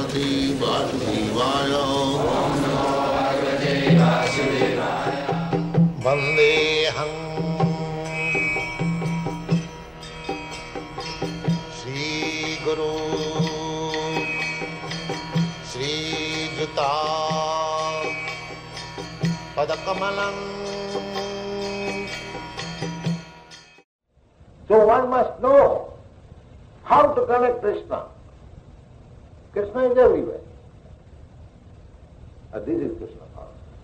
Bhagavate Vasudevaya. Om Namo Bhagavate Vasudevaya. Vandeham Shri Guru Shri Juta Padakamalam. So one must know how to connect Krishna. Krishna is everywhere. And this is Krishna consciousness.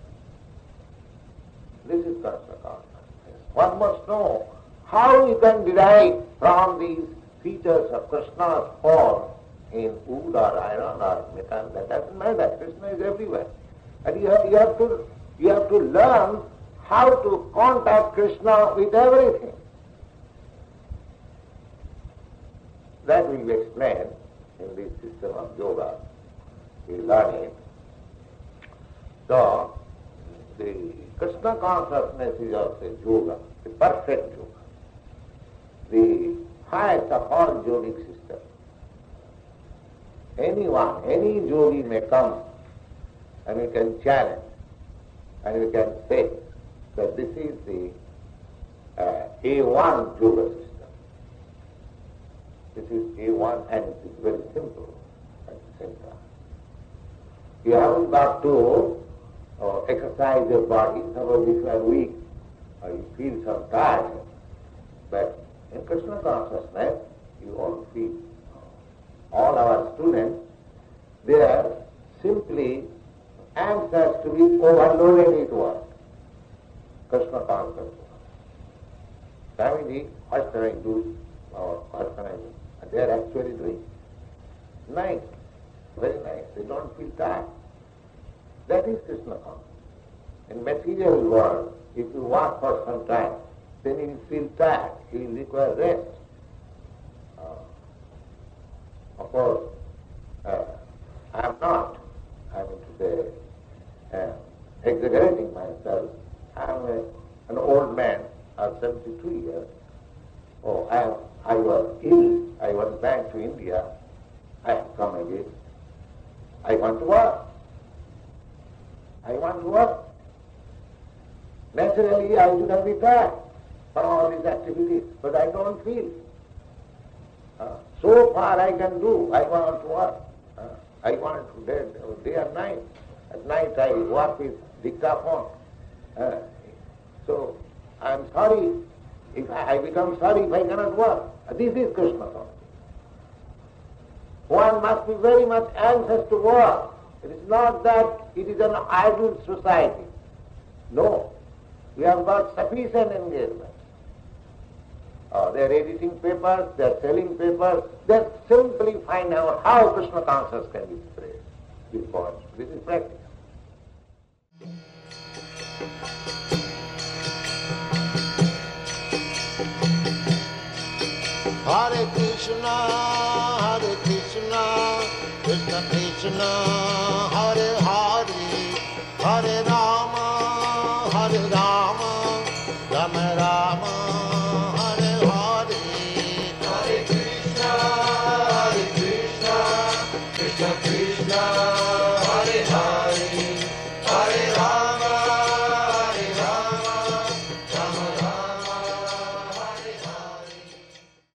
This is Krishna consciousness. One must know how you can derive from these features of Krishna's form in wood or iron or metal. That doesn't matter. Krishna is everywhere. And you have to learn how to contact Krishna with everything. That will be explained in this system of yoga. We learn it. So, the Krishna consciousness is also yoga, the perfect yoga, the highest of all yogic systems. Anyone, any yogi may come and you can challenge and you can say that this is the A1 yoga system. This is A1 and it is very simple at the same time. You haven't got to exercise your body. Suppose if you are weak or you feel some tiredness, but in Krishna consciousness you won't feel. All our students, they are simply anxious to be overloaded with work. Krishna consciousness. Swamiji, what can I do? Or what can I do? And they are actually doing. Nice, very nice. They don't feel tired. That is Krishna consciousness. In material world, if you work for some time, then you will feel tired. You will require rest. Of course, I am not, I mean to say, exaggerating myself. I am an old man of 72 years. Oh, I was ill. I went back to India. I have come again. I want to work. I want to work. Naturally, I should have been tired for all these activities, but I don't feel. So far I can do. I want to work. I want to day and night. At night I work with dictaphone. So I am sorry if I become sorry if I cannot work. This is Krishna consciousness. One must be very much anxious to work. It is not that it is an idle society. No. We have got sufficient engagement. They are editing papers, they are selling papers. They simply find out how Krishna consciousness can be spread. This is practical. Hare Krishna, Krishna Krishna, Hare Hare, Hare Rama.